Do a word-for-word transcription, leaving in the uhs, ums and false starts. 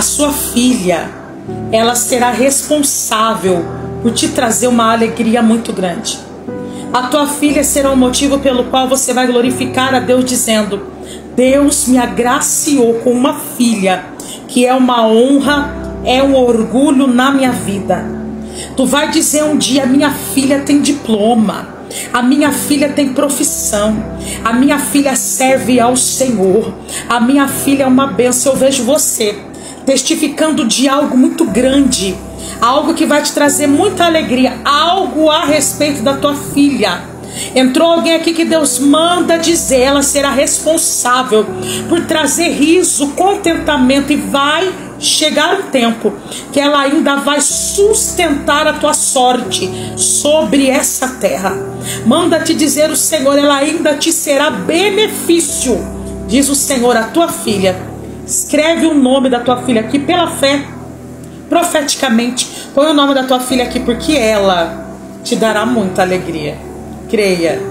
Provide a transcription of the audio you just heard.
A sua filha, ela será responsável por te trazer uma alegria muito grande. A tua filha será um motivo pelo qual você vai glorificar a Deus dizendo: Deus me agraciou com uma filha que é uma honra, é um orgulho na minha vida. Tu vai dizer um dia: minha filha tem diploma, a minha filha tem profissão, a minha filha serve ao Senhor, a minha filha é uma bênção. Eu vejo você testificando de algo muito grande, algo que vai te trazer muita alegria, algo a respeito da tua filha. Entrou alguém aqui que Deus manda dizer: ela será responsável por trazer riso, contentamento, e vai chegar um tempo que ela ainda vai sustentar a tua sorte sobre essa terra. Manda te dizer o Senhor: ela ainda te será benefício. Diz o Senhor: a tua filha, escreve o nome da tua filha aqui pela fé, profeticamente, põe o nome da tua filha aqui, porque ela te dará muita alegria. Creia.